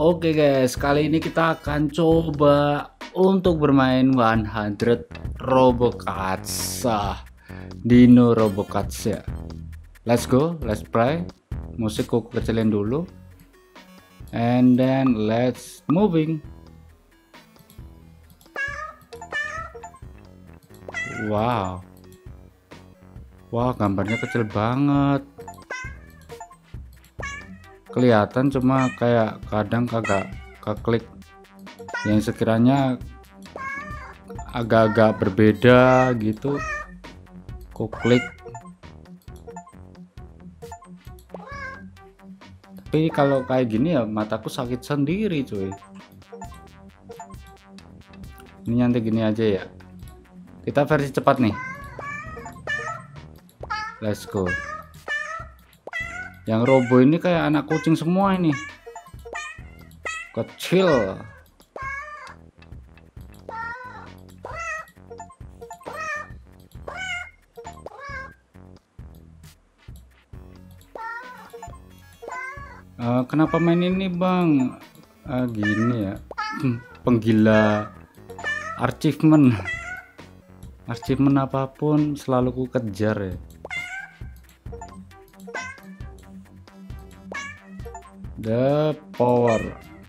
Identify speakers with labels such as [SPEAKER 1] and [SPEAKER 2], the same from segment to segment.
[SPEAKER 1] Oke guys, kali ini kita akan coba untuk bermain 100 Robocats. Dino Robocats ya. Let's go, let's play. Musik aku kecilin dulu. And then let's moving. Wow. Wah, gambarnya kecil banget. Kelihatan cuma kayak kadang kagak keklik yang sekiranya agak-agak berbeda gitu, kok klik. Tapi kalau kayak gini ya mataku sakit sendiri cuy. Ini nanti gini aja ya, kita versi cepat nih. Let's go. Yang robo ini kayak anak kucing semua ini, kecil. Kenapa main ini bang? Gini ya, penggila achievement apapun selalu ku kejar ya. The power.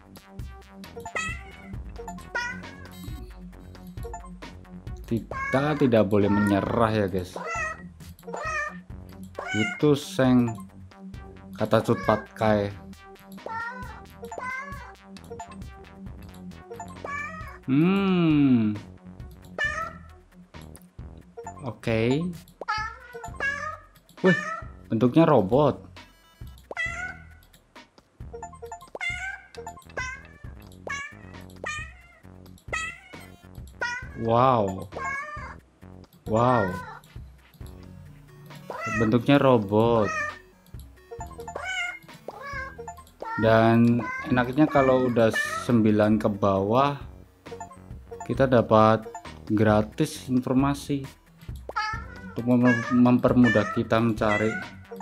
[SPEAKER 1] Kita tidak boleh menyerah ya guys. Itu seng kata cut patkai. Oke. Wih, bentuknya robot. Wow, bentuknya robot. Dan enaknya kalau udah 9 ke bawah kita dapat gratis informasi untuk mempermudah kita mencari.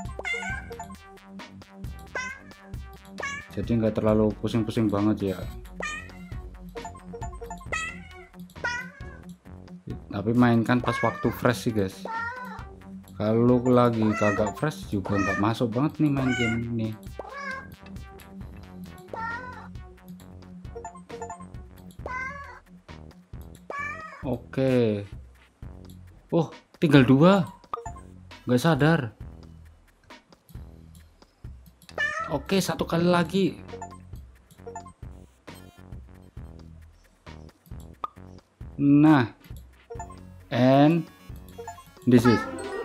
[SPEAKER 1] Jadi nggak terlalu pusing-pusing banget ya. Tapi mainkan pas waktu fresh sih guys. Kalau lagi kagak fresh juga nggak masuk banget nih main game ini. Oke. Oh, tinggal 2. Nggak sadar. Oke, 1 kali lagi. Nah, and this is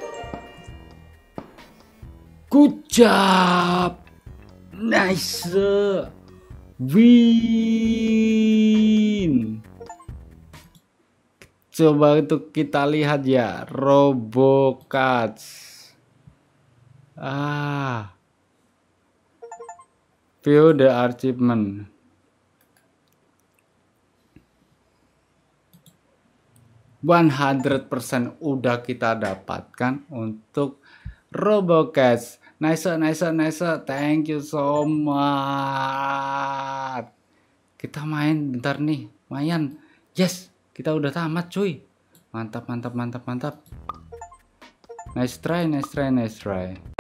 [SPEAKER 1] good job, nice win. Coba untuk kita lihat ya, Robocats. View the achievement. %100 udah kita dapatkan untuk Robocats. Nice. Thank you so much. Kita main bentar nih, lumayan. Yes, kita udah tamat cuy. Mantap. Nice try.